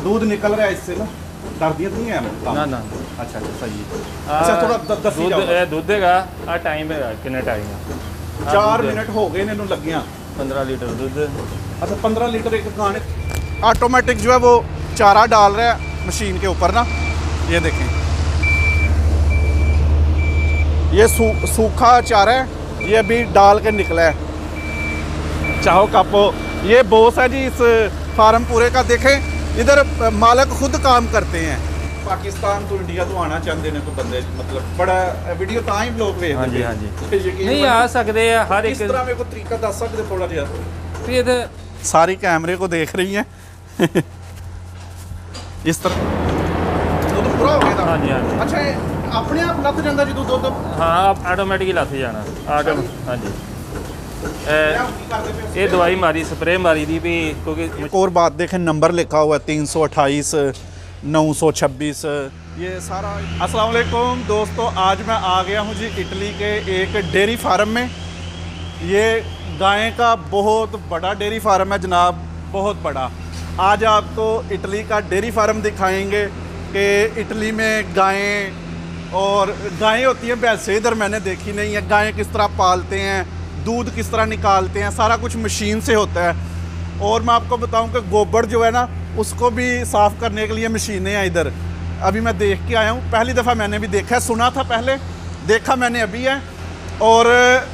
दूध निकल रहा है इससे ना, दर्दियत नहीं है ना ना। अच्छा अच्छा सही है। अच्छा थोड़ा दसी जाओ। दूध है आ टाइम है कितने टाइम है 4 मिनट हो गए इन्होंने लगिया 15 लीटर दूध। अच्छा 15 लीटर एक गाने। ऑटोमेटिक जो है वो चारा डाल रहा है मशीन के ऊपर ना, ये देखें ये सूखा चारा है, ये अभी डाल के निकला है। चाहो कापो, ये बॉस है जी इस फार्म पूरे का। देखें इधर मालिक खुद काम करते हैं। पाकिस्तान तो इंडिया तो आना चाहते हैं तो बंदे, मतलब बड़ा वीडियो तो ही ब्लॉग वे। हाँ जी हाँ जी नहीं आ सकते हैं हर एक तरह। मेरे को तरीका दस सकते थोड़ा जिहा? तो ये तो सारी कैमरे को देख रही हैं इस तरह दुध पूरा हो गया। हाँ जी हाँ जी। अच्छा अपने आप लथ जाता जो दुध? हाँ ऑटोमेटिक ही लथ जाना ऑटो। हाँ जी ये दवाई मारी स्प्रे मारी थी भी क्योंकि। एक और बात देखें, नंबर लिखा हुआ है 328 926 ये सारा। अस्सलाम वालेकुम दोस्तों, आज मैं आ गया हूँ जी इटली के एक डेयरी फार्म में। ये गाय का बहुत बड़ा डेयरी फार्म है जनाब, बहुत बड़ा। आज आपको इटली का डेयरी फार्म दिखाएंगे कि इटली में गायें और गायें होती हैं वैसे इधर मैंने देखी नहीं है। गायें किस तरह पालते हैं, दूध किस तरह निकालते हैं, सारा कुछ मशीन से होता है। और मैं आपको बताऊं कि गोबर जो है ना उसको भी साफ़ करने के लिए मशीनें हैं इधर। अभी मैं देख के आया हूँ, पहली दफ़ा मैंने भी देखा है, सुना था पहले, देखा मैंने अभी है। और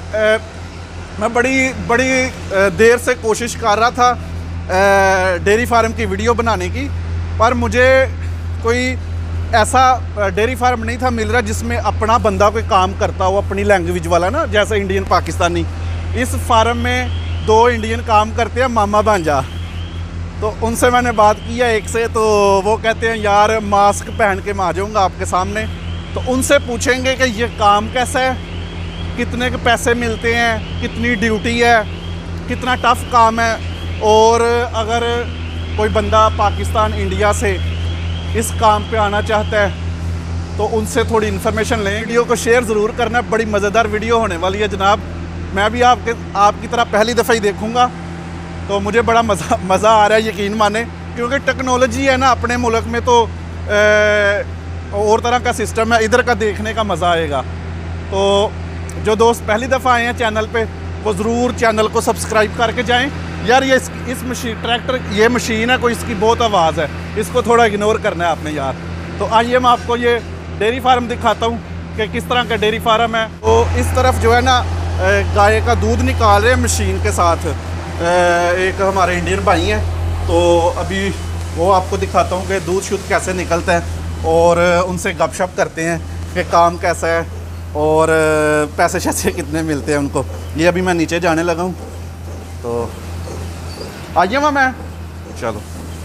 मैं बड़ी देर से कोशिश कर रहा था डेयरी फार्म की वीडियो बनाने की, पर मुझे कोई ऐसा डेयरी फार्म नहीं था मिल रहा जिसमें अपना बंदा कोई काम करता हो, अपनी लैंग्वेज वाला ना, जैसे इंडियन पाकिस्तानी। इस फार्म में 2 इंडियन काम करते हैं, मामा भांजा। तो उनसे मैंने बात की है एक से, तो वो कहते हैं यार मास्क पहन के मैं आ जाऊँगा आपके सामने। तो उनसे पूछेंगे कि ये काम कैसा है, कितने के पैसे मिलते हैं, कितनी ड्यूटी है, कितना टफ़ काम है। और अगर कोई बंदा पाकिस्तान इंडिया से इस काम पे आना चाहता है तो उनसे थोड़ी इन्फॉर्मेशन लें। वीडियो को शेयर ज़रूर करना, बड़ी मज़ेदार वीडियो होने वाली है जनाब। मैं भी आपकी तरह पहली दफ़ा ही देखूँगा, तो मुझे बड़ा मज़ा आ रहा है, यकीन माने। क्योंकि टेक्नोलॉजी है ना अपने मुल्क में, तो और तरह का सिस्टम है, इधर का देखने का मज़ा आएगा। तो जो दोस्त पहली दफ़ा आए हैं चैनल पे वो ज़रूर चैनल को सब्सक्राइब करके जाएं। यार ये इस मशीन ट्रैक्टर, ये मशीन है कोई, इसकी बहुत आवाज़ है, इसको थोड़ा इग्नोर करना है आपने यार। तो आइए मैं आपको ये डेयरी फार्म दिखाता हूँ कि किस तरह का डेयरी फार्म है। तो इस तरफ जो है ना गाय का दूध निकाल रहे हैं मशीन के साथ एक हमारे इंडियन भाई हैं। तो अभी वो आपको दिखाता हूँ कि दूध शुद्ध कैसे निकलता है, और उनसे गपशप करते हैं कि काम कैसा है और पैसे शैसे कितने मिलते हैं उनको। ये अभी मैं नीचे जाने लगा हूँ, तो आइए मैं चलो।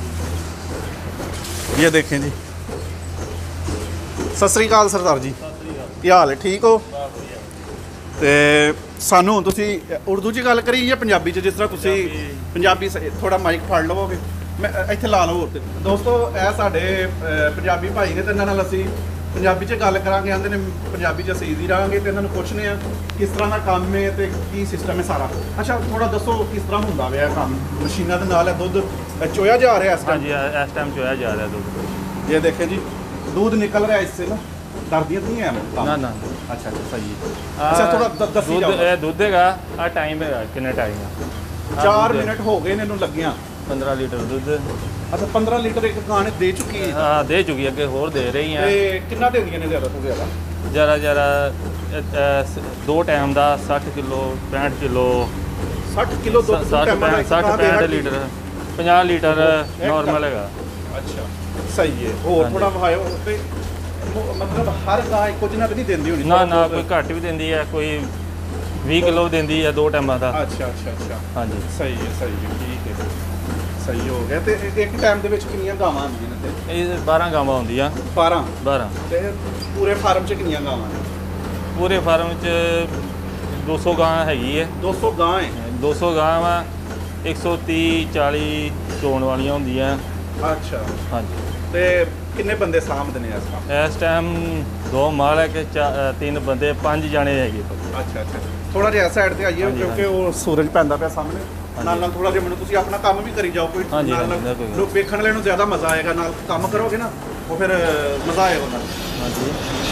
ये देखें जी, सत श्री अकाल सरदार जी, ਕੀ ਹਾਲ ਹੈ, ठीक हो? ਤੇ ਸਾਨੂੰ ਤੁਸੀਂ ਉਰਦੂ 'ਚ ਗੱਲ ਕਰੀ ਜਾਂ ਪੰਜਾਬੀ 'ਚ? ਜਿਸ ਤਰ੍ਹਾਂ ਤੁਸੀਂ ਪੰਜਾਬੀ ਥੋੜਾ ਮਾਈਕ ਫੜ ਲਵੋਗੇ, ਮੈਂ ਇੱਥੇ ਲਾ ਲਓ। ਦੋਸਤੋ ਇਹ ਸਾਡੇ ਪੰਜਾਬੀ ਭਾਈ ਨੇ, ਤੇ ਇਹਨਾਂ ਨਾਲ ਅਸੀਂ ਪੰਜਾਬੀ 'ਚ ਗੱਲ ਕਰਾਂਗੇ। ਆਂਦੇ ਨੇ ਪੰਜਾਬੀ 'ਚ ਅਸੀਂ ਈਜ਼ੀ ਰਹਾਂਗੇ, ਤੇ ਇਹਨਾਂ ਨੂੰ ਪੁੱਛਨੇ ਆ ਕਿਸ ਤਰ੍ਹਾਂ ਦਾ ਕੰਮ ਹੈ ਤੇ ਕੀ ਸਿਸਟਮ ਹੈ ਸਾਰਾ। ਅੱਛਾ ਥੋੜਾ ਦੱਸੋ ਕਿਸ ਤਰ੍ਹਾਂ ਹੁੰਦਾ ਵਾ ਇਹ ਕੰਮ? ਮਸ਼ੀਨਾਂ ਦੇ ਨਾਲ ਦੁੱਧ ਚੋਇਆ ਜਾ ਰਿਹਾ ਇਸ ਟਾਈਮ? हाँ जी इस टाइम चोया जा रहा है दूध। ये देखें जी दूध निकल रहा है इससे ना, दर्दियत नहीं है ना ना। अच्छा अच्छा सही है। अच्छा थोड़ा दसी जाओ। दूध है आ टाइम है कितने टाइम है 4 मिनट हो गए इन्होंने लगिया 15 लीटर दूध। अच्छा 15 लीटर एक गाने दे चुकी है? हाँ दे चुकी है, अगे होर दे रही हैं। कितना देंदियां ने ज़्यादा तो ज़्यादा? जरा 2 टाइम का 60 kilo 65 kilo 60 kilo 65 litre 50 litre normal है। अच्छा सही है। और थोड़ा भाई मतलब हर गाय कुछ ना नहीं देंदी होनी? ना ना कोई घट भी देंदी है, कोई 20 किलो देंदी है 2 टाइम का। अच्छा अच्छा अच्छा हाँ जी सही है ठीक है, सही हो गया। तो एक टाइम ਦੇ ਵਿੱਚ ਕਿੰਨੀਆਂ ਗਾਵਾਂ ਆਉਂਦੀਆਂ ਨੇ? ਇਹ 12 ਗਾਵਾਂ ਆਉਂਦੀਆਂ। 12 ਤੇ ਪੂਰੇ ਫਾਰਮ 'ਚ ਕਿੰਨੀਆਂ ਗਾਵਾਂ ਨੇ? ਪੂਰੇ ਫਾਰਮ 'ਚ 200 ਗਾਂ ਹੈਗੀ ਹੈ। 200 ਗਾਂ ਹੈ? 200 ਗਾਂ ਵਾ 130 40 ਚੋਣ ਵਾਲੀਆਂ ਹੁੰਦੀਆਂ। ਅੱਛਾ ਹਾਂਜੀ। ਤੇ ਕਿੰਨੇ ਬੰਦੇ ਸਾਂਭਦੇ ਨੇ ਇਸ ਟਾਈਮ 2 ਮਾਲ ਹੈ ਕਿ 3 ਬੰਦੇ 5 ਜਾਣੇ ਹੈਗੇ। ਅੱਛਾ ਅੱਛਾ ਥੋੜਾ ਜਿਹਾ ਸਾਈਡ ਤੇ ਆਈਏ ਕਿਉਂਕਿ ਉਹ ਸੂਰਜ ਪੈਂਦਾ ਪਿਆ ਸਾਹਮਣੇ। ਨਾਲ ਨਾਲ ਥੋੜਾ ਜਿਹਾ ਮੈਨੂੰ ਤੁਸੀਂ ਆਪਣਾ ਕੰਮ ਵੀ ਕਰੀ ਜਾਓ ਕੋਈ ਹਾਂਜੀ, ਨਾਲ ਹਾਂਜੀ, ਨਾਲ ਕੋਈ ਗੱਲ। ਲੋਕ ਵੇਖਣ ਵਾਲੇ ਨੂੰ ਜ਼ਿਆਦਾ ਮਜ਼ਾ ਆਏਗਾ ਨਾਲ ਕੰਮ ਕਰੋਗੇ ਨਾ ਉਹ ਫਿਰ ਮਜ਼ਾ ਆਏਗਾ ਨਾਲ ਹਾਂਜੀ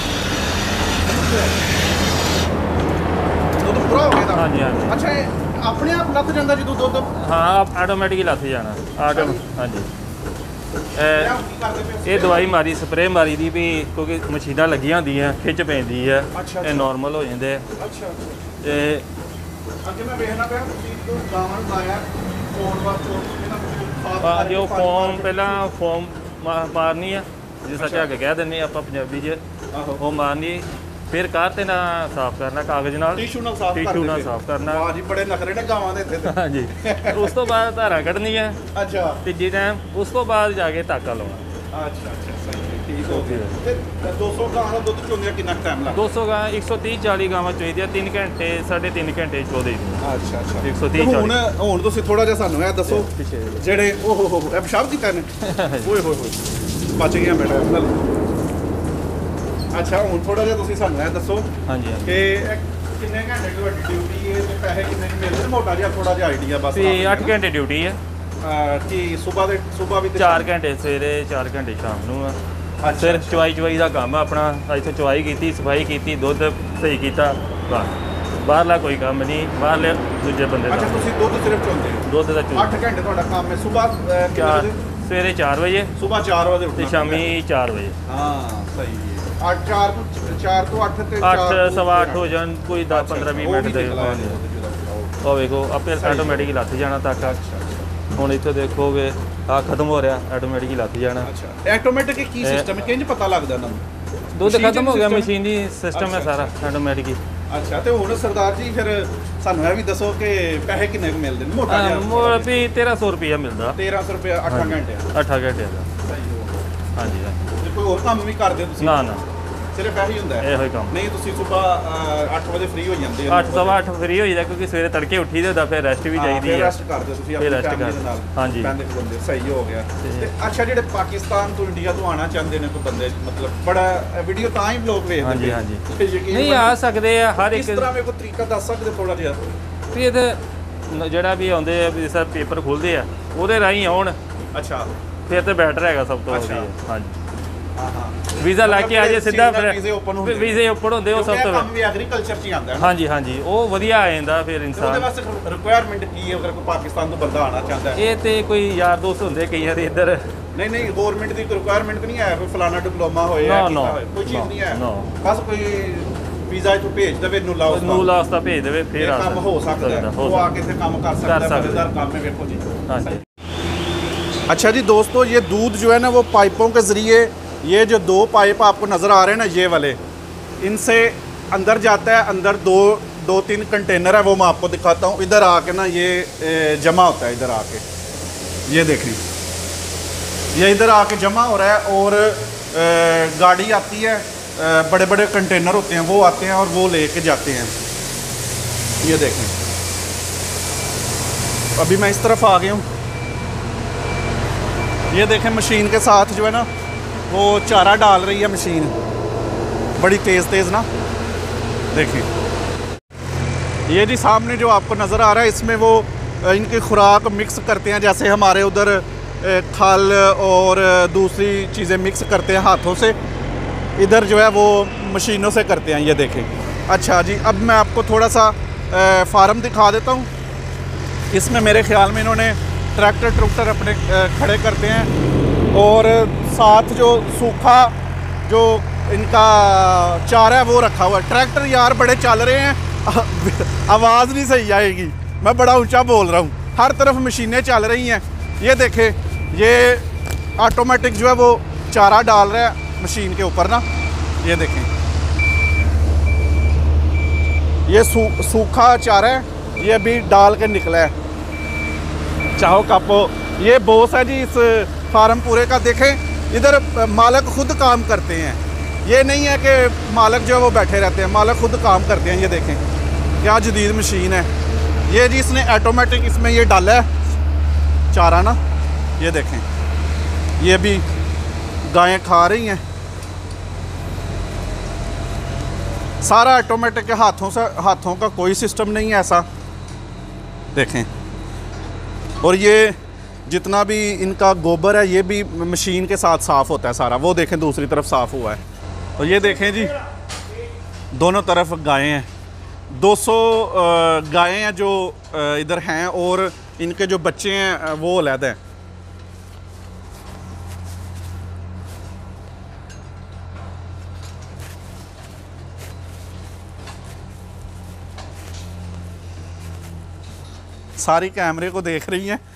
ਦੁੱਧ ਪੂਰਾ ਹੋ ਗਿਆ ਤਾਂ ਹਾਂਜੀ ਹਾਂਜੀ ਅੱਛਾ ਇਹ ਆਪਣੇ ਆਪ ਲੱਥ ਜਾਂਦਾ ਜਦੋਂ ਦੁੱਧ ਹਾਂ ਆਟੋਮੈਟਿਕ ਹੀ ਲੱਥ ਜਾਣਾ ਆਟੋ ਹਾਂਜੀ ਇਹ ਕੀ ਕਰਦੇ ਪਏ ਹੋ? ਇਹ ਦਵਾਈ ਮਾਰੀ ਸਪਰੇਅ ਮਾਰੀ ਦੀ ਵੀ ਕਿਉਂਕਿ ਮਸ਼ੀਨਾਂ ਲੱਗੀਆਂ ਹੁੰਦੀਆਂ ਖਿੱਚ ਪੈਂਦੀ ਹੈ ਅੱਛਾ, ਇਹ ਨਾਰਮਲ ਹੋ ਜਾਂਦੇ ਆ ਅੱਛਾ ਤੇ ਅੱਗੇ ਮੈਂ ਵੇਖਣਾ ਪਿਆ ਤੁਸੀਂ ਜੋ ਗਾਵਾਂ ਨੂੰ ਲਾਇਆ ਫੋਨ ਵਾਸਤੇ ਇਹਦਾ ਜੋ ਫੋਮ ਪਹਿਲਾਂ ਫੋਮ ਮਾਰਨੀ ਆ ਜਿਸ ਤਰ੍ਹਾਂ ਝੱਗ ਕਹਿ ਦਿੰਦੇ ਆਪਾਂ ਪੰਜਾਬੀ 'ਚ ਆਹੋ ਉਹ ਮਾਰਨੀ ਫਿਰ ਕਾਰ ਤੇ ਨਾ ਸਾਫ਼ ਕਰਨਾ ਕਾਗਜ਼ ਨਾਲ ਟਿਸ਼ੂ ਨਾਲ ਸਾਫ਼ ਟਿਸ਼ੂ ਨਾਲ ਸਾਫ਼ ਕਰਨਾ ਵਾਹ ਜੀ ਬੜੇ ਨਖਰੇ ਨੇ ਗਾਵਾਂ ਦੇ ਇੱਥੇ ਤੇ ਹਾਂਜੀ ਉਸ ਤੋਂ ਬਾਅਦ ਧਾਰਾਂ ਕੱਢਣੀ ਆ ਅੱਛਾ ਤੀਜੀ ਟਾਈਮ ਉਸ ਤੋਂ ਬਾਅਦ ਜਾ ਕੇ ਧਾਗਾ ਲਾਉਣਾ ਅੱਛਾ ਸਹੀ ਹੈ, ਠੀਕ ਹੋ ਗਿਆ ਤੇ 200 ਗਾਂ ਦਾ ਦੁੱਧ ਚੋਂਦੇ ਕਿੰਨਾ ਟਾਈਮ ਲੱਗਦਾ 200 ਗਾਂ 130 40 ਗਾਵਾਂ ਚਾਹੀਦੀਆਂ 3 ਘੰਟੇ 3.5 ਘੰਟੇ ਚੋ ਦੇ ਅੱਛਾ 130 ਹੁਣ ਤੁਸੀਂ ਥੋੜਾ ਜਿਹਾ ਸਾਨੂੰ ਇਹ ਦੱਸੋ ਪਿੱਛੇ ਜਿਹੜੇ ਓਹ ਇਹ ਪਿਸ਼ਾਬ ਕੀਤਾ ਨੇ ਓਏ ਹੋਏ ਹੋਏ ਬਚ ਗਿਆ ਬੇਟਾ ਚੱਲ ਅੱਛਾ ਹੁਣ ਥੋੜਾ ਜਿਹਾ ਤੁਸੀਂ ਸਾਨੂੰ ਇਹ ਦੱਸੋ ਹਾਂਜੀ ਹਾਂਜੀ ਕਿ ਇਹ ਕਿੰਨੇ ਘੰਟੇ ਦੀ ਤੁਹਾਡੀ ਡਿਊਟੀ ਹੈ ਤੇ ਪੈਸੇ ਕਿੰਨੇ ਕੁ ਮਿਲਦੇ ਨੇ ਮੋਟਾ ਜਿਹਾ ਥੋੜਾ ਜਿਹਾ ਆਈਡੀਆ ਬਸ ਤੇ 8 ਘੰਟੇ ਡਿਊਟੀ ਆ ਕਿ ਸਵੇਰ ਵੀ ਤੇ 4 ਘੰਟੇ ਸਵੇਰੇ 4 ਘੰਟੇ ਸ਼ਾਮ ਨੂੰ ਆ ਅੱਛਾ, ਸਿਰ ਅੱਛਾ। ਚਵਾਈ ਦਾ ਕੰਮ ਆ ਆਪਣਾ ਇੱਥੇ ਚਵਾਈ ਕੀਤੀ ਸਫਾਈ ਕੀਤੀ ਦੁੱਧ ਸਹੀ ਕੀਤਾ ਬਸ ਬਾਹਰਲਾ ਕੋਈ ਕੰਮ ਨਹੀਂ ਬਾਹਰਲੇ ਦੂਜੇ ਬੰਦੇ ਅੱਛਾ ਦਾ ਤੁਸੀਂ ਦੁੱਧ ਸਿਰਫ ਚੋਂਦੇ ਹੋ ਦੁੱਧ ਦਾ 8 ਘੰਟੇ ਤੁਹਾਡਾ ਕੰਮ ਹੈ ਸਵੇਰ ਕਿੰਨੇ ਵਜੇ ਸਵੇਰੇ 4 ਵਜੇ ਸਵੇਰ 4 ਵਜੇ ਤੇ ਉੱਠਣਾ ਸ਼ਾਮੀ 4 ਵਜੇ ਹਾਂ ਸਹੀ ਹੈ 4 ਤੋਂ 8 ਤੇ 8 ਸਵਾ 8 ਹੋ ਜਾਣ ਕੋਈ 10 15 20 ਮਿੰਟ ਦੇ ਉਹ ਵੇਖੋ ਆਪੇ ਆਟੋਮੈਟਿਕ ਹੀ ਲੱਥ ਜਾਣਾ ਤੱਕ ਹੁਣ ਇੱਥੇ ਦੇਖੋਗੇ ਆ ਖਤਮ ਹੋ ਰਿਹਾ ਆਟੋਮੈਟਿਕ ਹੀ ਲੱਥ ਜਾਣਾ ਅੱਛਾ ਆਟੋਮੈਟਿਕ ਕੀ ਸਿਸਟਮ ਹੈ ਕਿੰਜ ਪਤਾ ਲੱਗਦਾ ਇਹਨਾਂ ਨੂੰ ਦੁੱਧ ਮਸ਼ੀਨ ਖਤਮ ਹੋ ਗਿਆ system ਹੈ? ਮਸ਼ੀਨ ਦੀ ਸਿਸਟਮ ਹੈ ਅੱਛਾ, ਸਾਰਾ ਆਟੋਮੈਟਿਕ ਹੀ ਅੱਛਾ ਤੇ ਹੁਣ ਸਰਦਾਰ ਜੀ ਫਿਰ ਸਾਨੂੰ ਇਹ ਵੀ ਦੱਸੋ ਕਿ ਪੈਸੇ ਕਿੰਨੇ ਕੁ ਮਿਲਦੇ ਨੇ ਮੋਟਾ ਜਿਹਾ ਵੀ 1300 ਰੁਪਇਆ ਮਿਲਦਾ 1300 ਰੁਪਏ 8 ਘੰਟੇ 8 ਘੰਟੇ ਦਾ ਸਹੀ ਹੋ ਗਿਆ। ਹਾਂਜੀ ਹਾਂਜੀ ਤੇ ਕੋਈ ਹੋਰ ਕੰਮ ਵੀ ਕਰਦੇ ਹੋ ਤੁਸੀਂ ਨਾ ਨਾ ਸਿਰਫ ਇਹੀ ਹੁੰਦਾ ਹੈ ਇਹੋ ਹੀ ਕੰਮ ਨਹੀਂ ਤੁਸੀਂ ਸਵੇਰ 8 ਵਜੇ ਫ੍ਰੀ ਹੋ ਜਾਂਦੇ 8 ਸਵਾ 8 ਫਰੀ ਹੋ ਜਾਂਦਾ ਕਿਉਂਕਿ ਸਵੇਰੇ ਤੜਕੇ ਉੱਠੀ ਦੇ ਹੁੰਦਾ ਫਿਰ ਰੈਸਟ ਵੀ ਚਾਹੀਦੀ ਹੈ ਰੈਸਟ ਕਰਦੇ ਹੋ ਤੁਸੀਂ ਫਿਰ ਆਪਣੀ rest ਫੈਮਿਲੀ ਦੇ ਕਰਦੇ। ਨਾਲ ਹਾਂਜੀ। ਬੰਦੇ ਬੰਦੇ ਸਹੀ ਹੋ ਗਿਆ ਤੇ- ਤੇ ਅੱਛਾ ਜਿਹੜੇ ਪਾਕਿਸਤਾਨ ਤੋਂ ਇੰਡੀਆ ਤੋਂ ਆਣਾ ਚਾਹੁੰਦੇ ਨੇ ਕੋਈ ਬੰਦੇ ਮਤਲਬ ਬੜਾ ਵੀਡੀਓ ਤਾਂ ਹੀ ਲੋਕ ਵੇਖਦੇ ਹਾਂਜੀ, ਨੇ। ਹਾਂਜੀ। ਤੇ ਯਕੀਨ ਨਹੀਂ ਮੰਨੋ, ਆ ਸਕਦੇ ਆ ਹਰ ਕਿਸ ਇੱਕ ਤਰ੍ਹਾਂ ਮੇਰੇ ਕੋਈ ਤਰੀਕਾ ਦੱਸ ਸਕਦੇ ਥੋੜਾ ਜਿਹਾ ਵੀ ਇਹਦੇ ਜਿਹੜਾ ਵੀ ਆਉਂਦੇ ਆ ਵੀ ਸਰ ਪੇਪਰ ਖੁੱਲਦੇ ਆ ਉਹਦੇ ਰਾਹੀਂ ਆਉਣ ਅੱਛਾ ਫਿਰ ਤੇ ਬੈਟਰ ਹੈਗਾ ਸਭ ਤੋਂ ਅੱਛਾ। ਵਧੀਆ ਹਾਂਜੀ ਹਾਂ ਹਾਂ ਵੀਜ਼ਾ ਲਾ ਕੇ ਆ ਜੇ ਸਿੱਧਾ ਫਿਰ ਵੀਜ਼ੇ ਓਪਨ ਹੁੰਦੇ ਵੀਜ਼ੇ ਓਪਨ ਹੁੰਦੇ ਉਹ ਸਭ ਤੋਂ ਕੰਮ ਵੀ ਐਗਰੀਕਲਚਰ 'ਚ ਹੀ ਆਉਂਦਾ ਹੈ ਨਾ। ਹਾਂਜੀ ਹਾਂਜੀ ਉਹ ਵਧੀਆ ਆ ਜਾਂਦਾ ਫਿਰ ਤੇ ਉਹਦੇ ਇਨਸਾਨ ਵਾਸਤੇ ਰਿਕੁਆਇਰਮੈਂਟ ਕੀ ਹੈ ਅਗਰ ਕੋਈ ਪਾਕਿਸਤਾਨ ਤੋਂ ਬੰਦਾ ਆਣਾ ਚਾਹੁੰਦਾ ਹੈ ਇਹ ਤੇ ਕੋਈ ਯਾਰ ਦੋਸਤ ਹੁੰਦੇ ਕਈਆਂ ਦੇ ਇੱਧਰ ਨਹੀਂ ਨਹੀਂ ਗਵਰਨਮੈਂਟ ਦੀ ਕੋਈ ਰਿਕੁਆਇਰਮੈਂਟ ਨਹੀਂ ਹੈ ਕੋਈ ਫਲਾਣਾ ਡਿਪਲੋਮਾ ਹੋਏ No, ਜਾਂ no, ਕੀਤਾ ਹੋਏ ਕੋਈ ਚੀਜ਼ no, ਨਹੀਂ ਹੈ no। ਬਸ ਕੋਈ ਵੀਜ਼ਾ ਇੱਥੋਂ ਭੇਜ ਦੇਵੇ ਨੂੰ ਲਾਓ ਨੂੰ ਲਾਸਤਾ ਭੇਜ ਦੇਵੇ ਫਿਰ ਇਹ ਆ ਕੰਮ ਹੋ ਸਕਦਾ ਹੈ ਹੋ ਉਹ ਆ ਕੇ ਇੱਥੇ ਕੰਮ ਕਰ ਸਕਦਾ ਹੈ ਸਕਦਾ। ਮਜ਼ੇਦਾਰ ਕੰਮ ਹੈ ਵੇਖੋ जी ਹਾਂਜੀ अच्छा जी दोस्तों ये दूध जो है ना वो पाइपों के ज़रिए ये जो 2 पाइप आपको नज़र आ रहे हैं ना ये वाले इनसे अंदर जाता है अंदर दो तीन कंटेनर है वो मैं आपको दिखाता हूँ इधर आके ना ये जमा होता है इधर आके ये देखें ये इधर आके जमा हो रहा है और गाड़ी आती है बड़े बड़े कंटेनर होते हैं वो आते हैं और वो लेके जाते हैं ये देखें अभी मैं इस तरफ आ गया हूँ ये देखें मशीन के साथ जो है ना वो चारा डाल रही है मशीन बड़ी तेज़ तेज़ ना देखें ये जी सामने जो आपको नज़र आ रहा है इसमें वो इनकी खुराक मिक्स करते हैं जैसे हमारे उधर खल और दूसरी चीज़ें मिक्स करते हैं हाथों से इधर जो है वो मशीनों से करते हैं ये देखें अच्छा जी अब मैं आपको थोड़ा सा फार्म दिखा देता हूँ इसमें मेरे ख्याल में इन्होंने ट्रैक्टर अपने खड़े करते हैं और साथ जो सूखा जो इनका चारा है वो रखा हुआ है ट्रैक्टर यार बड़े चल रहे हैं आवाज़ नहीं सही आएगी मैं बड़ा ऊंचा बोल रहा हूँ हर तरफ मशीनें चल रही हैं ये देखें ये ऑटोमेटिक जो है वो चारा डाल रहा है मशीन के ऊपर ना ये देखें ये सूखा चारा है ये अभी डाल के निकला है चाहो कापो ये बॉस है जी इस फार्म पूरे का देखें इधर मालिक खुद काम करते हैं ये नहीं है कि मालिक जो है वो बैठे रहते हैं मालिक खुद काम करते हैं ये देखें क्या जदीद मशीन है ये जी इसने ऑटोमेटिक इसमें ये डाला है चारा ना ये देखें ये भी गायें खा रही हैं सारा ऑटोमेटिक हाथों का कोई सिस्टम नहीं है ऐसा देखें और ये जितना भी इनका गोबर है ये भी मशीन के साथ साफ़ होता है सारा। वो देखें दूसरी तरफ साफ़ हुआ है। और ये देखें जी दोनों तरफ गायें हैं, 200 गायें हैं जो इधर हैं, और इनके जो बच्चे हैं वो अलहदा हैं। सारी कैमरे को देख रही हैं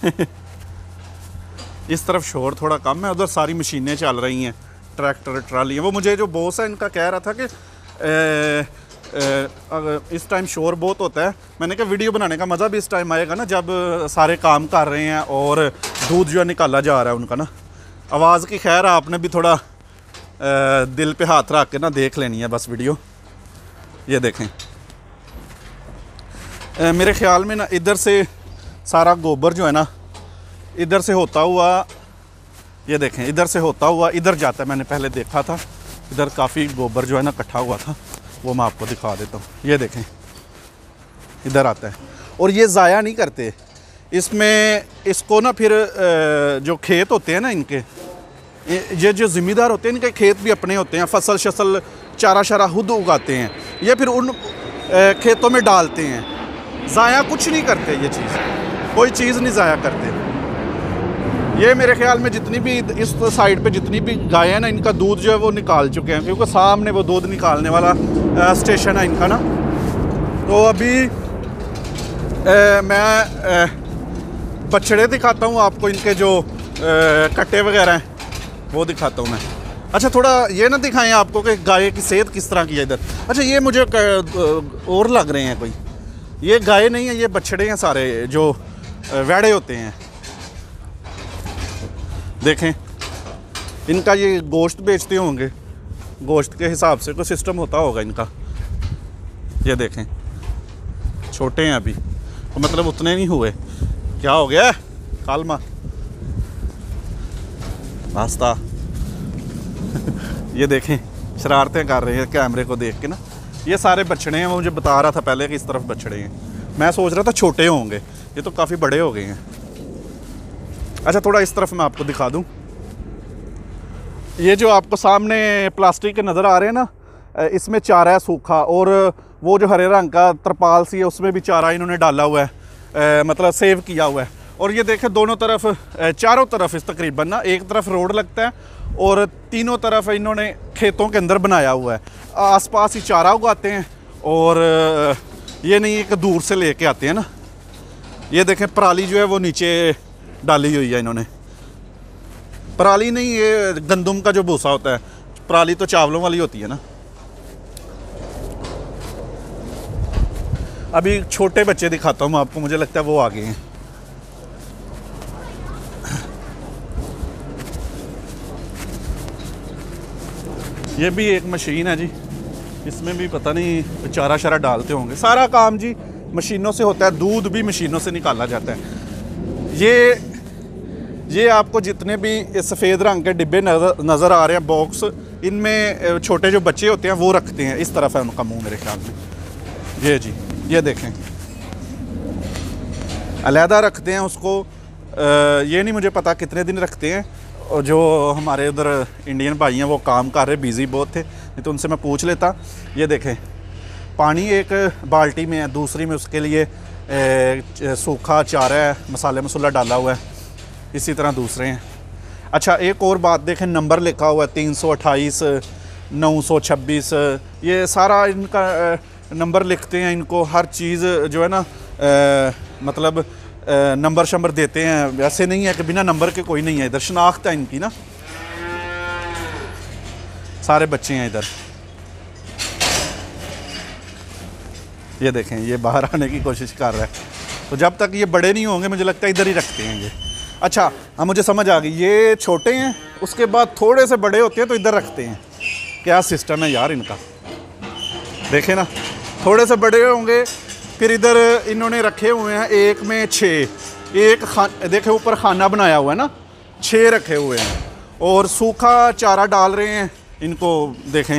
इस तरफ शोर थोड़ा कम है, उधर सारी मशीनें चल रही हैं, ट्रैक्टर ट्राली। वो मुझे जो बॉस है इनका कह रहा था कि इस टाइम शोर बहुत होता है। मैंने कहा वीडियो बनाने का मज़ा भी इस टाइम आएगा ना, जब सारे काम कर रहे हैं और दूध जो है निकाला जा रहा है उनका ना। आवाज़ की खैर आपने भी थोड़ा दिल पे हाथ रख के ना देख लेनी है बस वीडियो। ये देखें मेरे ख्याल में ना इधर से सारा गोबर जो है ना इधर से होता हुआ, ये देखें इधर से होता हुआ इधर जाता है। मैंने पहले देखा था इधर काफ़ी गोबर जो है ना इकट्ठा हुआ था, वो मैं आपको दिखा देता हूँ। ये देखें इधर आता है, और ये ज़ाया नहीं करते इसमें इसको ना। फिर जो खेत होते हैं ना इनके, ये जो ज़िम्मेदार होते हैं इनके खेत भी अपने होते हैं, फसल शसल चारा शारा खुद उगाते हैं, ये फिर उन खेतों में डालते हैं। ज़ाया कुछ नहीं करते, ये चीज़ कोई चीज़ नहीं ज़ाया करते। ये मेरे ख्याल में जितनी भी इस साइड पे जितनी भी गायें हैं ना, इनका दूध जो है वो निकाल चुके हैं, क्योंकि सामने वो दूध निकालने वाला स्टेशन है इनका ना। तो अभी मैं बछड़े दिखाता हूँ आपको, इनके जो कट्टे वगैरह हैं वो दिखाता हूँ मैं। अच्छा थोड़ा ये ना दिखाएं आपको कि गाय की सेहत किस तरह की है इधर। अच्छा ये मुझे और लग रहे हैं कोई, ये गाय नहीं है, ये बछड़े हैं सारे जो वैड़े होते हैं। देखें इनका ये गोश्त बेचते होंगे, गोश्त के हिसाब से कोई सिस्टम होता होगा इनका। ये देखें छोटे हैं अभी, तो मतलब उतने नहीं हुए। क्या हो गया कालमा रास्ता ये देखें शरारतें कर रहे हैं कैमरे को देख के ना। ये सारे बछड़े हैं, वो मुझे बता रहा था पहले कि इस तरफ बछड़े हैं। मैं सोच रहा था छोटे होंगे, ये तो काफ़ी बड़े हो गए हैं। अच्छा थोड़ा इस तरफ मैं आपको दिखा दूं, ये जो आपको सामने प्लास्टिक के नज़र आ रहे हैं ना, इसमें चारा है सूखा, और वो जो हरे रंग का तरपाल सी है उसमें भी चारा इन्होंने डाला हुआ है, मतलब सेव किया हुआ है। और ये देखें दोनों तरफ चारों तरफ इस तकरीबन ना, एक तरफ रोड लगता है और तीनों तरफ इन्होंने खेतों के अंदर बनाया हुआ है। आसपास ही चारा उगाते हैं, और ये नहीं कि दूर से लेके आते हैं ना। ये देखें पराली जो है वो नीचे डाली हुई है इन्होंने। पराली नहीं, ये गंदम का जो भूसा होता है, पराली तो चावलों वाली होती है ना। अभी छोटे बच्चे दिखाता हूँ मैं आपको, मुझे लगता है वो आ गए हैं। ये भी एक मशीन है जी, इसमें भी पता नहीं चारा शारा डालते होंगे। सारा काम जी मशीनों से होता है, दूध भी मशीनों से निकाला जाता है। ये आपको जितने भी सफ़ेद रंग के डिब्बे नज़र आ रहे हैं बॉक्स, इनमें छोटे जो बच्चे होते हैं वो रखते हैं। इस तरफ है उनका मुंह मेरे ख्याल में। ये जी ये देखें अलहदा रखते हैं उसको। ये नहीं मुझे पता कितने दिन रखते हैं, और जो हमारे उधर इंडियन भाई हैं वो काम कर रहे, बिज़ी बहुत थे, नहीं तो उनसे मैं पूछ लेता। ये देखें पानी एक बाल्टी में है, दूसरी में उसके लिए सूखा चारा है, मसाले मसूला डाला हुआ है, इसी तरह दूसरे हैं। अच्छा एक और बात देखें, नंबर लिखा हुआ है 328 926। ये सारा इनका नंबर लिखते हैं, इनको हर चीज़ जो है ना मतलब नंबर शंबर देते हैं। ऐसे नहीं है कि बिना नंबर के कोई नहीं है इधर, शनाख्त है इनकी ना। सारे बच्चे हैं इधर। ये देखें ये बाहर आने की कोशिश कर रहा है, तो जब तक ये बड़े नहीं होंगे मुझे लगता है इधर ही रखते हैं ये। अच्छा हाँ मुझे समझ आ गई, ये छोटे हैं उसके बाद थोड़े से बड़े होते हैं तो इधर रखते हैं। क्या सिस्टम है यार इनका, देखें ना, थोड़े से बड़े होंगे फिर इधर इन्होंने रखे हुए हैं। एक में 6, एक देखें ऊपर खाना बनाया हुआ है ना, 6 रखे हुए हैं, और सूखा चारा डाल रहे हैं इनको। देखें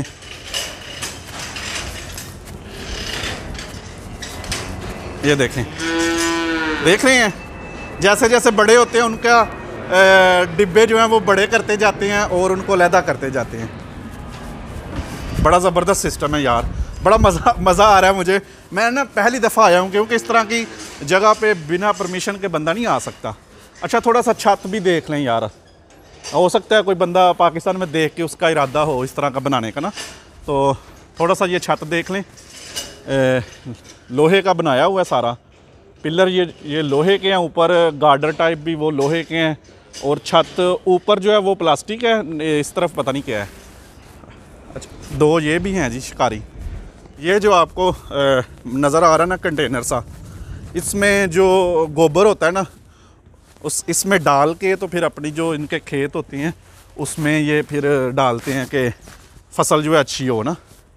ये देखें, देख रहे हैं जैसे जैसे बड़े होते हैं उनका डिब्बे जो हैं वो बड़े करते जाते हैं और उनको अलहदा करते जाते हैं। बड़ा ज़बरदस्त सिस्टम है यार, बड़ा मज़ा आ रहा है मुझे। मैं ना पहली दफ़ा आया हूँ क्योंकि इस तरह की जगह पे बिना परमिशन के बंदा नहीं आ सकता। अच्छा थोड़ा सा छत भी देख लें यार, हो सकता है कोई बंदा पाकिस्तान में देख के उसका इरादा हो इस तरह का बनाने का ना, तो थोड़ा सा ये छत देख लें। लोहे का बनाया हुआ है सारा, पिलर ये लोहे के हैं, ऊपर गार्डर टाइप भी वो लोहे के हैं, और छत ऊपर जो है वो प्लास्टिक है, इस तरफ पता नहीं क्या है। अच्छा 2 ये भी हैं जी शिकारी। ये जो आपको नज़र आ रहा है ना कंटेनर सा, इसमें जो गोबर होता है ना इसमें डाल के तो फिर अपनी जो इनके खेत होती हैं उसमें ये फिर डालते हैं कि फसल जो है अच्छी हो ना।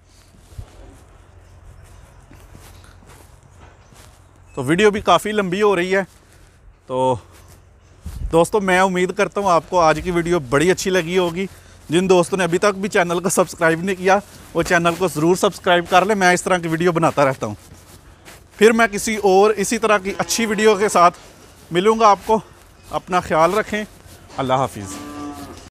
तो वीडियो भी काफ़ी लंबी हो रही है, तो दोस्तों मैं उम्मीद करता हूँ आपको आज की वीडियो बड़ी अच्छी लगी होगी। जिन दोस्तों ने अभी तक भी चैनल को सब्सक्राइब नहीं किया वो चैनल को ज़रूर सब्सक्राइब कर लें। मैं इस तरह की वीडियो बनाता रहता हूँ। फिर मैं किसी और इसी तरह की अच्छी वीडियो के साथ मिलूँगा आपको। अपना ख्याल रखें। अल्लाह हाफिज़।